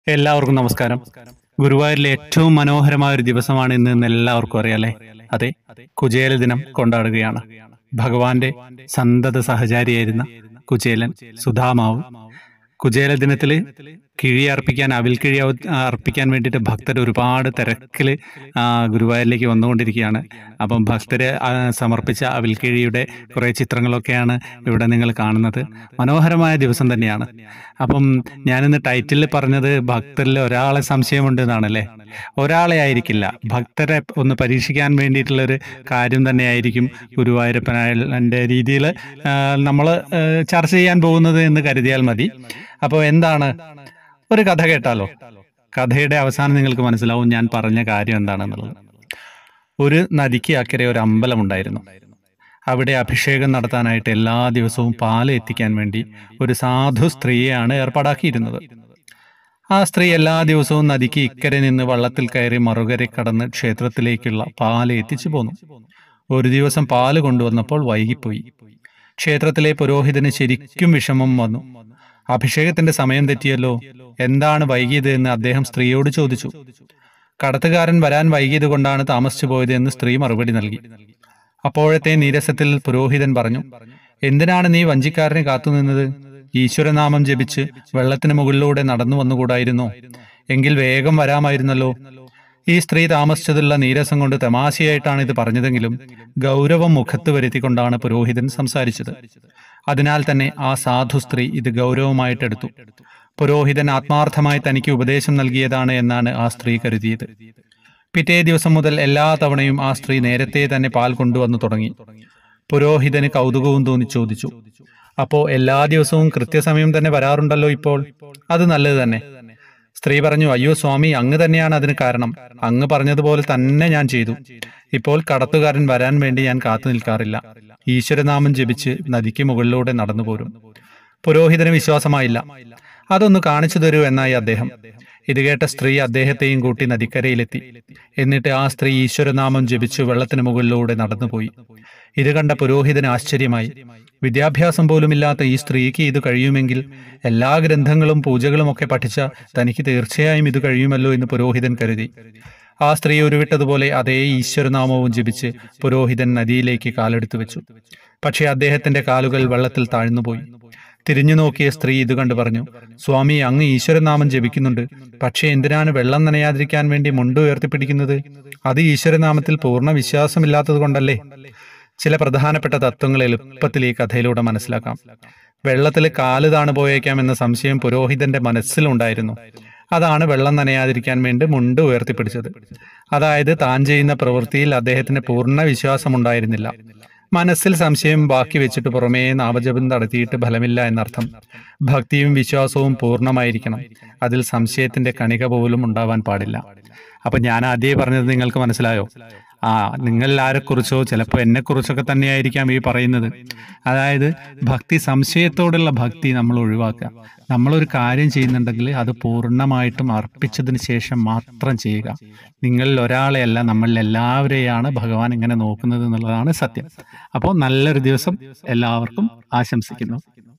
എല്ലാവർക്കും നമസ്കാരം. ഗുരുവായൂരിലെ ഏറ്റവും മനോഹരമായ ഒരു ദിവസമാണ് ഇന്ന് എല്ലാവർക്കും അറിയാലേ. അതെ, കുചേല ദിനം കൊണ്ടാടുകയാണ്. ഭഗവാന്റെ സന്തത സഹചാരിയായിരുന്ന കുചേലൻ സുധാമാവ് കുചേല ദിനത്തില് കിഴി അർപ്പിക്കാൻ, അവിൽക്കിഴി അർപ്പിക്കാൻ വേണ്ടിയിട്ട് ഭക്തർ ഒരുപാട് തിരക്കില് ഗുരുവായൂരിലേക്ക് വന്നുകൊണ്ടിരിക്കുകയാണ്. അപ്പം ഭക്തര് സമർപ്പിച്ച അവിൽക്കിഴിയുടെ കുറേ ചിത്രങ്ങളൊക്കെയാണ് ഇവിടെ നിങ്ങൾ കാണുന്നത്. മനോഹരമായ ദിവസം തന്നെയാണ്. അപ്പം ഞാനിന്ന് ടൈറ്റിലിൽ പറഞ്ഞത് ഭക്തരിൽ ഒരാളെ സംശയമുണ്ട് എന്നാണല്ലേ. ഒരാളെ ആയിരിക്കില്ല, ഭക്തരെ ഒന്ന് പരീക്ഷിക്കാൻ വേണ്ടിയിട്ടുള്ളൊരു കാര്യം തന്നെയായിരിക്കും ഗുരുവായൂരപ്പൻ്റെ രീതിയിൽ നമ്മൾ ചർച്ച ചെയ്യാൻ പോകുന്നത് എന്ന് കരുതിയാൽ മതി. അപ്പോൾ എന്താണ്, ഒരു കഥ കേട്ടാലോ? കഥയുടെ അവസാനം നിങ്ങൾക്ക് മനസ്സിലാവും ഞാൻ പറഞ്ഞ കാര്യം എന്താണെന്നുള്ളത്. ഒരു നദിക്ക് അക്കരെ ഒരു അമ്പലമുണ്ടായിരുന്നു. അവിടെ അഭിഷേകം നടത്താനായിട്ട് എല്ലാ ദിവസവും പാല് എത്തിക്കാൻ വേണ്ടി ഒരു സാധു സ്ത്രീയെയാണ് ഏർപ്പാടാക്കിയിരുന്നത്. ആ സ്ത്രീ എല്ലാ ദിവസവും നദിക്ക് ഇക്കരെ നിന്ന് വള്ളത്തിൽ കയറി മറുകരെ കടന്ന് ക്ഷേത്രത്തിലേക്കുള്ള പാല് എത്തിച്ചു പോന്നു. ഒരു ദിവസം പാല് കൊണ്ടുവന്നപ്പോൾ വൈകിപ്പോയി. ക്ഷേത്രത്തിലെ പുരോഹിതന് ശരിക്കും വിഷമം വന്നു. അഭിഷേകത്തിന്റെ സമയം തെറ്റിയല്ലോ, എന്താണ് വൈകിയത് എന്ന് അദ്ദേഹം സ്ത്രീയോട് ചോദിച്ചു. കടത്തുകാരൻ വരാൻ വൈകിയത് കൊണ്ടാണ് താമസിച്ചു പോയത് എന്ന് സ്ത്രീ മറുപടി നൽകി. അപ്പോഴത്തെ നീരസത്തിൽ പുരോഹിതൻ പറഞ്ഞു, എന്തിനാണ് നീ വഞ്ചിക്കാരനെ കാത്തുനിന്നത്? ഈശ്വരനാമം ജപിച്ച് വെള്ളത്തിന് മുകളിലൂടെ നടന്നു വന്നുകൂടായിരുന്നോ? എങ്കിൽ വേഗം വരാമായിരുന്നല്ലോ. ഈ സ്ത്രീ താമസിച്ചതുള്ള നീരസം കൊണ്ട് തമാശയായിട്ടാണ് ഇത് പറഞ്ഞതെങ്കിലും ഗൗരവം മുഖത്ത് വരുത്തിക്കൊണ്ടാണ് പുരോഹിതൻ സംസാരിച്ചത്. അതിനാൽ തന്നെ ആ സാധു സ്ത്രീ ഇത് ഗൗരവമായിട്ടെടുത്തു. പുരോഹിതൻ ആത്മാർത്ഥമായി തനിക്ക് ഉപദേശം നൽകിയതാണ് എന്നാണ് ആ സ്ത്രീ കരുതിയത്. പിറ്റേ ദിവസം മുതൽ എല്ലാ തവണയും ആ സ്ത്രീ നേരത്തെ തന്നെ പാൽ കൊണ്ടുവന്നു തുടങ്ങി. പുരോഹിതന് കൗതുകവും തോന്നി ചോദിച്ചു, അപ്പോ എല്ലാ ദിവസവും കൃത്യസമയം തന്നെ വരാറുണ്ടല്ലോ ഇപ്പോൾ? അത് നല്ലത് തന്നെ. സ്ത്രീ പറഞ്ഞു, അയ്യോ സ്വാമി, അങ്ങ് തന്നെയാണ് അതിന് കാരണം. അങ്ങ് പറഞ്ഞതുപോലെ തന്നെ ഞാൻ ചെയ്തു. ഇപ്പോൾ കടത്തുകാരൻ വരാൻ വേണ്ടി ഞാൻ കാത്തു നിൽക്കാറില്ല. ഈശ്വരനാമം ജപിച്ച് നദിക്ക് മുകളിലൂടെ നടന്നു പോരും. പുരോഹിതന് വിശ്വാസമായില്ല. അതൊന്ന് കാണിച്ചു തരൂ എന്നായി അദ്ദേഹം. ഇത് കേട്ട സ്ത്രീ അദ്ദേഹത്തെയും കൂട്ടി നദിക്കരയിലെത്തി. എന്നിട്ട് ആ സ്ത്രീ ഈശ്വരനാമം ജപിച്ചു വെള്ളത്തിന് മുകളിലൂടെ നടന്നുപോയി. ഇത് കണ്ട പുരോഹിതന് ആശ്ചര്യമായി. വിദ്യാഭ്യാസം പോലുമില്ലാത്ത ഈ സ്ത്രീക്ക് ഇത് കഴിയുമെങ്കിൽ എല്ലാ ഗ്രന്ഥങ്ങളും പൂജകളും ഒക്കെ പഠിച്ച തനിക്ക് തീർച്ചയായും ഇത് കഴിയുമല്ലോ എന്ന് പുരോഹിതൻ കരുതി. ആ സ്ത്രീ ഉരുവിട്ടതുപോലെ അതേ ഈശ്വരനാമവും ജപിച്ച് പുരോഹിതൻ നദിയിലേക്ക് കാലെടുത്തു വെച്ചു. പക്ഷേ അദ്ദേഹത്തിന്റെ കാലുകൾ വെള്ളത്തിൽ താഴ്ന്നുപോയി. തിരിഞ്ഞു നോക്കിയ സ്ത്രീ ഇത് കണ്ടു പറഞ്ഞു, സ്വാമി, അങ്ങ് ഈശ്വരനാമം ജപിക്കുന്നുണ്ട്. പക്ഷേ എന്തിനാണ് വെള്ളം നനയാതിരിക്കാൻ വേണ്ടി മുണ്ട് ഉയർത്തിപ്പിടിക്കുന്നത്? അത് ഈശ്വരനാമത്തിൽ പൂർണ്ണ വിശ്വാസമില്ലാത്തത് കൊണ്ടല്ലേ? ചില പ്രധാനപ്പെട്ട തത്വങ്ങൾ എളുപ്പത്തിൽ ഈ കഥയിലൂടെ മനസ്സിലാക്കാം. വെള്ളത്തിൽ കാല് താണു പോയേക്കാം എന്ന സംശയം പുരോഹിതന്റെ മനസ്സിലുണ്ടായിരുന്നു. അതാണ് വെള്ളം നനയാതിരിക്കാൻ വേണ്ടി മുണ്ട് ഉയർത്തിപ്പിടിച്ചത്. അതായത് താൻ ചെയ്യുന്ന പ്രവൃത്തിയിൽ അദ്ദേഹത്തിന് പൂർണ്ണ വിശ്വാസമുണ്ടായിരുന്നില്ല. മനസ്സിൽ സംശയം ബാക്കി വെച്ചിട്ട് പുറമേ നാമജപം നടത്തിയിട്ട് ഫലമില്ല എന്നർത്ഥം. ഭക്തിയും വിശ്വാസവും പൂർണ്ണമായിരിക്കണം. അതിൽ സംശയത്തിന്റെ കണിക പോലും ഉണ്ടാവാൻ പാടില്ല. അപ്പൊ ഞാൻ ആദ്യമേ പറഞ്ഞത് നിങ്ങൾക്ക് മനസ്സിലായോ? നിങ്ങൾ ആരെക്കുറിച്ചോ ചിലപ്പോൾ എന്നെക്കുറിച്ചൊക്കെ തന്നെയായിരിക്കാം ഈ പറയുന്നത്. അതായത് ഭക്തി, സംശയത്തോടുള്ള ഭക്തി നമ്മൾ ഒഴിവാക്കുക. നമ്മളൊരു കാര്യം ചെയ്യുന്നുണ്ടെങ്കിൽ അത് പൂർണ്ണമായിട്ടും അർപ്പിച്ചതിന് ശേഷം മാത്രം ചെയ്യുക. നിങ്ങളിൽ ഒരാളെയല്ല, നമ്മളിൽ എല്ലാവരെയാണ് ഭഗവാൻ ഇങ്ങനെ നോക്കുന്നത് എന്നുള്ളതാണ് സത്യം. അപ്പോൾ നല്ലൊരു ദിവസം എല്ലാവർക്കും ആശംസിക്കുന്നു.